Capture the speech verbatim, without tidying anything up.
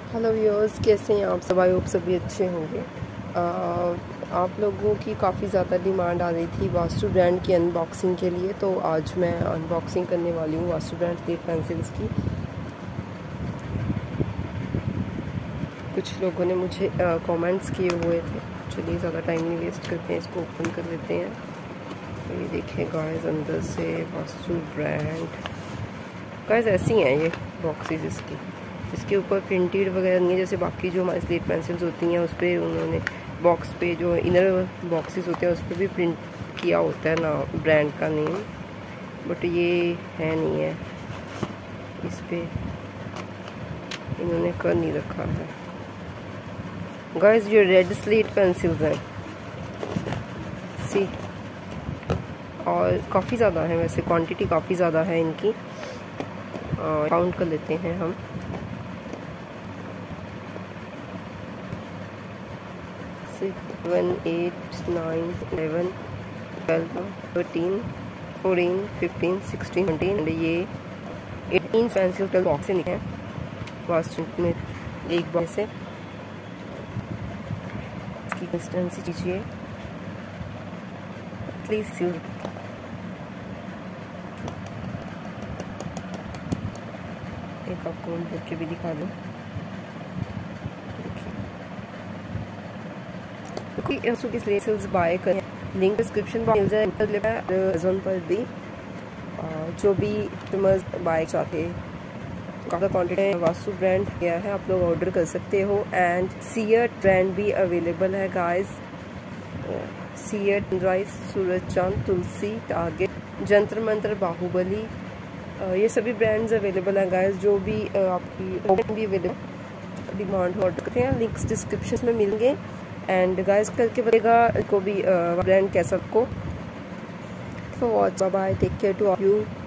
Hello viewers, कैसे हैं आप सब? आई होप सभी अच्छे होंगे। आ, आप लोगों की काफ़ी ज़्यादा डिमांड आ रही थी वास्तु ब्रांड की अनबॉक्सिंग के लिए, तो आज मैं अनबॉक्सिंग करने वाली हूँ वास्तु ब्रांड स्लेट पेंसिल्स की। कुछ लोगों ने मुझे कमेंट्स किए हुए थे। चलिए ज़्यादा टाइम नहीं वेस्ट करते हैं, इसको ओपन कर लेते हैं। तो ये देखिए गाइस, अंदर से वास्तु ब्रांड गाइस ऐसी हैं ये बॉक्सेस इसकी। इसके ऊपर प्रिंटेड वगैरह नहीं है जैसे बाकी जो हमारी स्लेट पेंसिल्स होती हैं उस पर उन्होंने बॉक्स पे जो इनर बॉक्सेस होते हैं उस पर भी प्रिंट किया होता है ना ब्रांड का नेम, बट ये है नहीं है, इस पे इन्होंने कर नहीं रखा है। गाइस ये रेड स्लेट पेंसिल्स हैं सी, और काफ़ी ज़्यादा है, वैसे क्वांटिटी काफ़ी ज़्यादा है इनकी। काउंट कर लेते हैं हम। Seven eight nine eleven twelve thirteen fourteen fifteen sixteen seventeen, ये एटीन पेंसिल कल बॉक्स से निकले वास्तु में एक बॉक्स से। इसकी कंसिस्टेंसी कीजिए प्लीज सील। एक आपको बच्चे भी दिखा दूँ, की स्लेट्स बाय करें, लिंक डिस्क्रिप्शन में मिल जाए अमेज़न पर भी। जो भी कस्टमर्स बाय चाहते काफ़ी क्वान्टिटी वास्तु ब्रांड गया है, आप लोग ऑर्डर कर सकते हो। एंड सीएट ब्रांड भी अवेलेबल है गाइस। सीएट राइस, सूरज चांद, तुलसी, टारगेट, जंतर मंत्र, बाहुबली, ये सभी ब्रांड्स अवेलेबल हैं गाइस। जो भी आपकी भी अवेलेबल डिमांड ऑर्डर करते हैं, लिंक्स डिस्क्रिप्शन में मिलेंगे। एंड गाइस करके बनेगा को भी ब्रांड कैसा को। For watch, bye bye, take care to all you.